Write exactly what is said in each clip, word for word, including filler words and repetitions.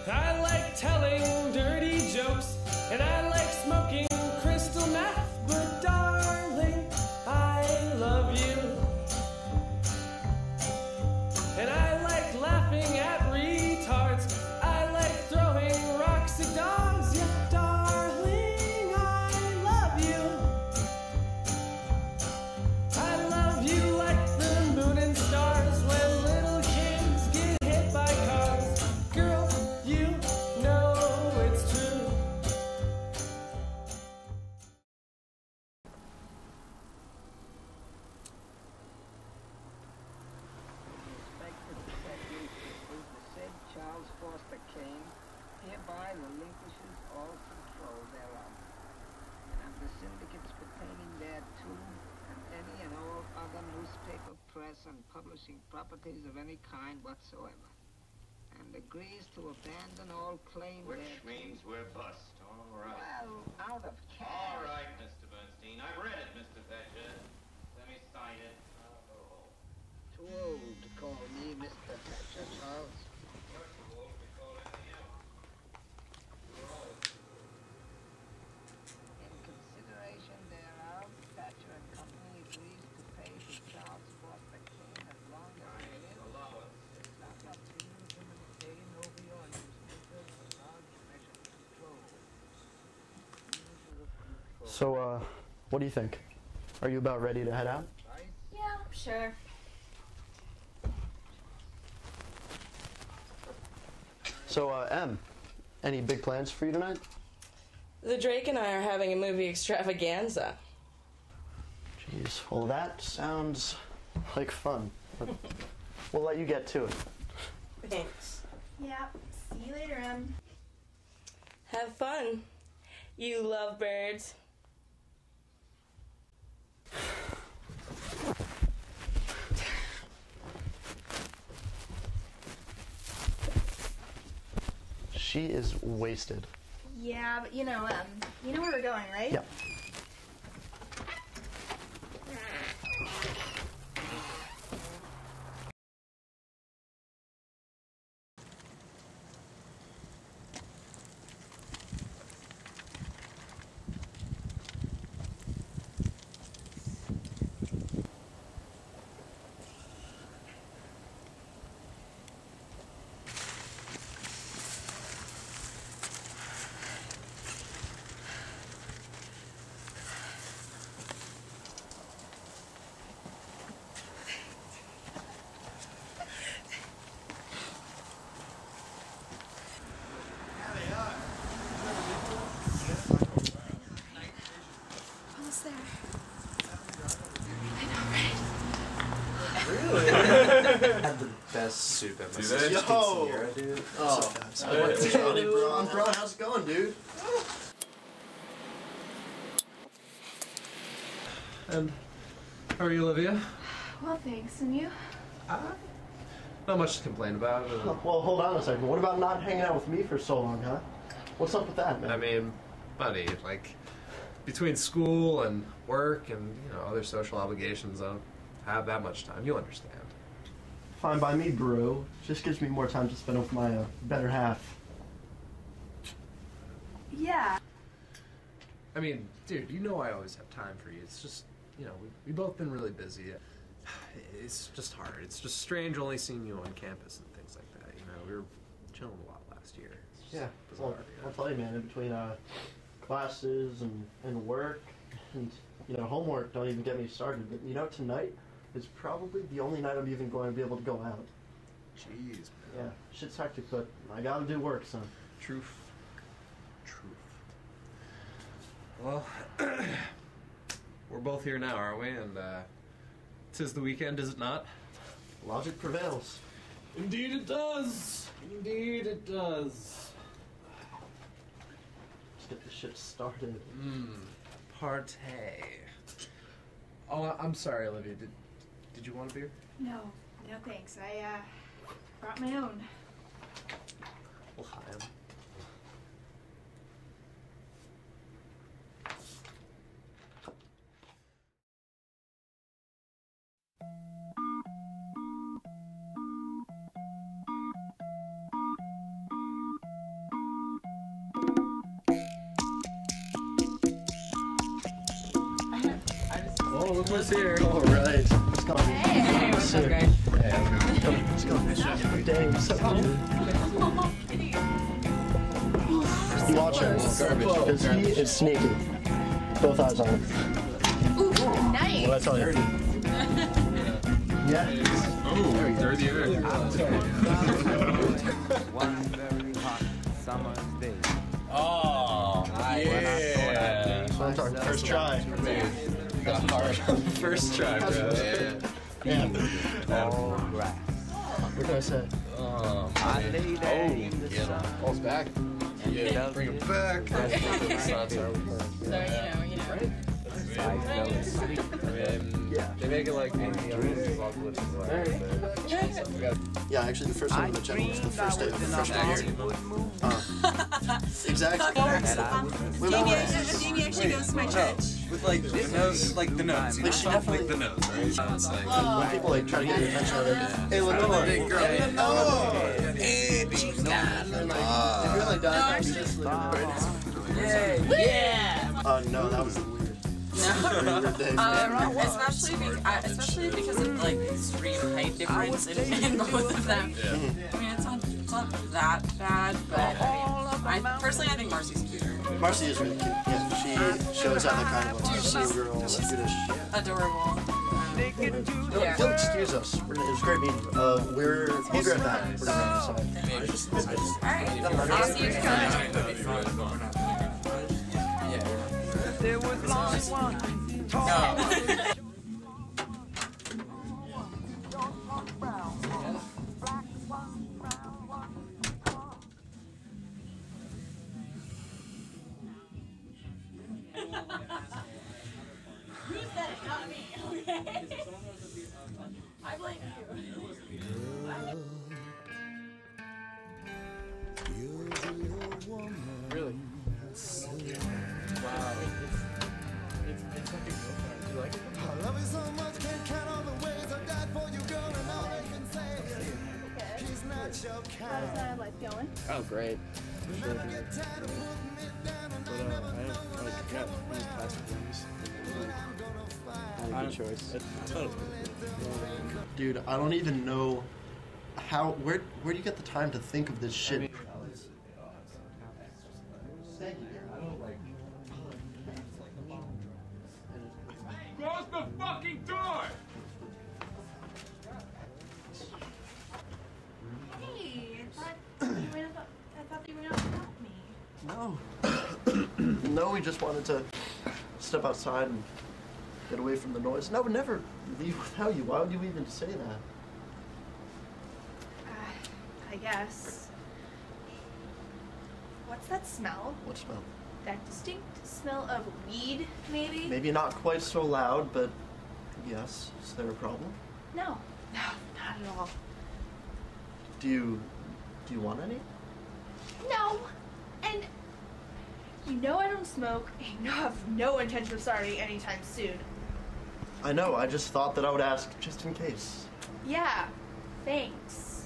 I like telling dirty jokes, and I like smoking crystal meth, but darling, I love you. And I like laughing at retards, I like throwing rocks at dogs, yeah, darling, I love you. I love you like the moon and stars when little kids get hit by cars. Girl, you know it's true. Respected Secretary the said Charles Foster Kane hereby relinquishes all control thereof, and the syndicates pertaining thereto, and any and all other newspaper, press, and publishing properties of any kind whatsoever, and agrees to abandon all claim Which thereto. means we're bust. All right. Well, out of cash. All right, Mister Bernstein. I've read it, Mister Thatcher. Let me sign it. I'll go home. Too old to call me Mister Thatcher, Charles. You're too old to call anything else. You're old. In consideration thereof, Thatcher and Company agrees to pay to Charles Foster Kane as long as it is. Allow us. It's not up to you to maintain over your newspaper a large measure of control. Measure of control. So, uh, what do you think? Are you about ready to head out? Right? Yeah, sure. So, uh, Em, any big plans for you tonight? The Drake and I are having a movie extravaganza. Jeez, well, that sounds like fun. But we'll let you get to it. Thanks. Yeah, see you later, Em. Have fun, you lovebirds. She is wasted. Yeah, but you know, um, you know where we're going, right? Yep. Almost there. Had the best soup at my Do sister's they? quinceañera, dude. Oh, So hey, Johnny, bro. Bro, how's it going, dude? And how are you, Olivia? Well, thanks. And you? Uh, not much to complain about. Uh, Well, hold on a second. What about not hanging out with me for so long, huh? What's up with that, man? I mean, buddy, like, between school and work and, you know, other social obligations, I don't have that much time. You'll understand. Fine by me, bro. Just gives me more time to spend with my uh, better half. Yeah. I mean, dude, you know I always have time for you. It's just, you know, we we both been really busy. It's just hard. It's just strange only seeing you on campus and things like that. You know, we were chilling a lot last year. It's just Yeah, bizarre, well, you know? I'll tell you, man, in between uh, classes and, and work and, you know, homework, don't even get me started. But, you know, tonight is probably the only night I'm even going to be able to go out. Jeez, man. Yeah, shit's hectic, but I gotta do work, son. Truth. Truth. Well, we're both here now, aren't we? And, uh, 'tis the weekend, is it not? Logic prevails. Indeed it does. Indeed it does. Let's get this shit started. Mmm. Partay. Oh, I'm sorry, Olivia. Did Did you want a beer? No, no thanks. I, uh, brought my own. Well, hi. I'm Look who's here. All right. Let's go. Hey, what's up, guys? Let's go. Dang, so You watch him, because he is sneaky. Both eyes on him. Ooh, nice. What I tell you? Yeah. Oh, they're the air. One very hot summer's day. Oh, yeah. So I'm talking first try. Got hard. First try, bro. Yeah. All grass. What can I say? Oh, I lay there in the yeah. sun. Ball's back. Yeah, bring it back. So, you know, you know. I fell asleep. Yeah. They make it like any other apocalypse. Yeah, actually, the first one in the channel was the first day of the freshman year. Would move. Uh, exactly. That I would Wait, wait, wait. Jamie actually goes to my church. With like the nose, like the nose. Like, she definitely- like the nose, right? So it's like. When people like try to get your attention, they're like, "Hey, Lenore." Big girl. Oh, hey, chica, Lenore. If you're like that, Yeah! Uh, no, that was weird. Weird day. Um, especially, be- uh, especially because of like extreme height difference in, in both of them. Yeah. I mean, it's not, it's not that bad, but I, mean, I personally I think Marcy's cuter. Marcy is really cute. Yeah, she shows out that kind of like schoolgirl, like, cutish. Adorable. You'll, Yeah. you'll excuse us. We're, it was a great meeting. Uh, we're we'll be right back. We're gonna decide. Alright, I'll see you guys. There was long one. I blame Really? Wow. It's, it's like a girlfriend. Do you like it? I love you so much, can't count all the ways I died for you, girl, and all I can say is he's not your kind. How's uh, life going? Oh, great. Never get tired of putting me down, and But I uh, never I know have what like I got can these find. plastic rings. But I'm gonna find. I good choice. Dude, I don't even know how. Where where do you get the time to think of this shit? Close the fucking door! Hey, I thought you were gonna, I thought you were gonna help me. No. No, we just wanted to step outside and get away from the noise. No, I would never leave without you. Why would you even say that? Uh, I guess. What's that smell? What smell? That distinct smell of weed, maybe? Maybe not quite so loud, but yes. Is there a problem? No, no, not at all. Do you do you want any? No, and you know I don't smoke, and you know I have no intention of starting anytime soon. I know. I just thought that I would ask just in case. Yeah, thanks.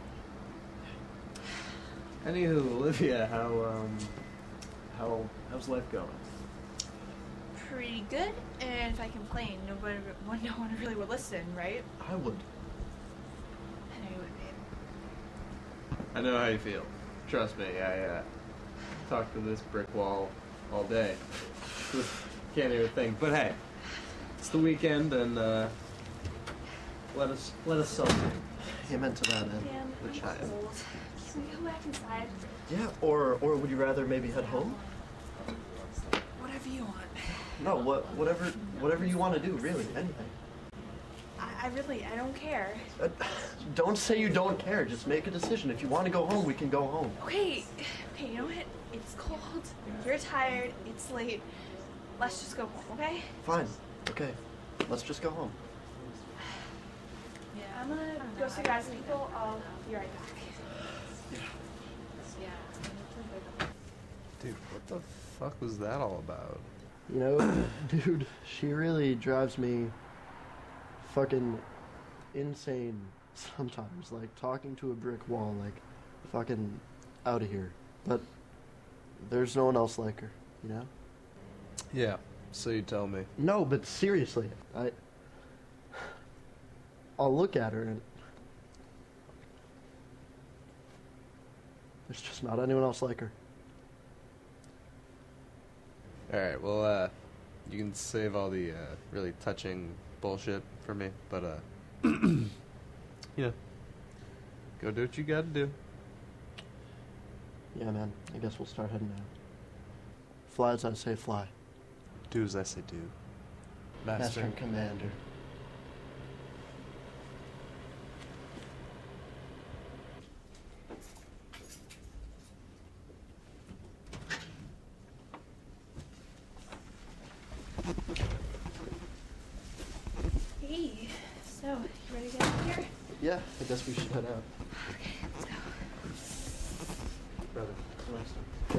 Anywho, Olivia, how um, how how's life going? Pretty good, and if I complain, nobody, well, no one really would listen, right? I would. I know you would, babe. I know how you feel. Trust me, I uh, talk to this brick wall all day. Can't even think. But hey, it's the weekend, and uh, let us let us celebrate. Amen to that end. Damn, The I'm child. cold. Can we go back inside? Yeah. Or or would you rather maybe head home? Whatever you want. No. What whatever whatever you want to do. Really, anything. I, I really, I don't care. Uh, don't say you don't care. Just make a decision. If you want to go home, we can go home. Okay, okay, you know what? It's cold. You're tired. It's late. Let's just go home, okay? Fine. Okay. Let's just go home. Yeah. I'm gonna go see guys and people. I'll be right back. Dude, what the fuck was that all about? You know, dude, she really drives me fucking insane sometimes. Like, talking to a brick wall, like, fucking out of here. But there's no one else like her, you know? Yeah, So you tell me. No, but seriously, I... I'll look at her and... There's just not anyone else like her. Alright, well, uh, you can save all the, uh, really touching bullshit for me, but, uh, you know, go do what you gotta do. Yeah, man, I guess we'll start heading out. Fly as I say fly. Do as I say do. Master, Master and Commander. Hey, so, you ready to get out of here? Yeah, I guess we should head out. Okay, let's go. Brother, next time.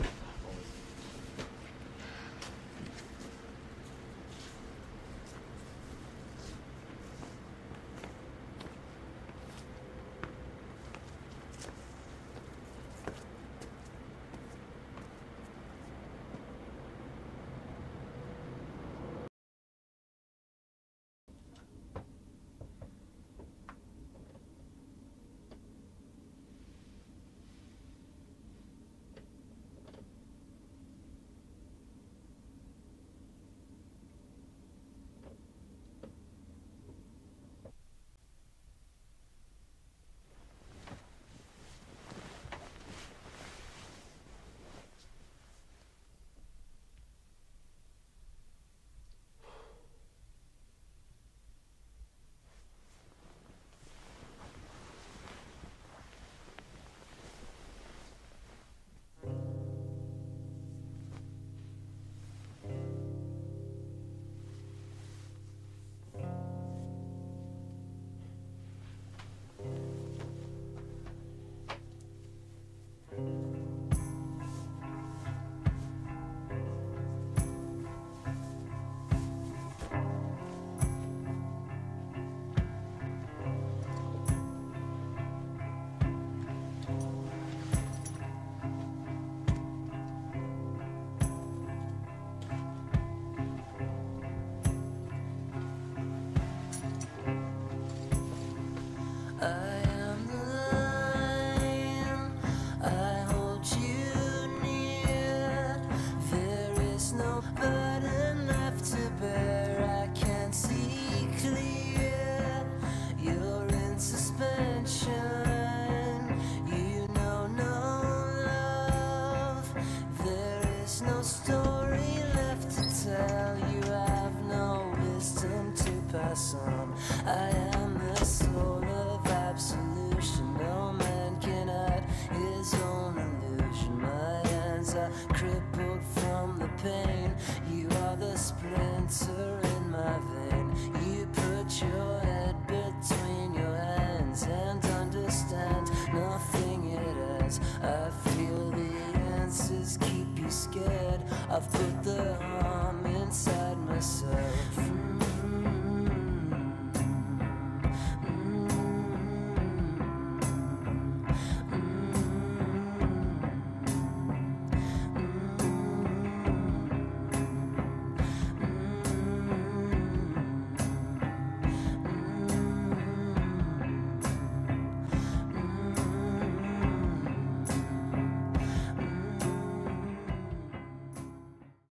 I've put the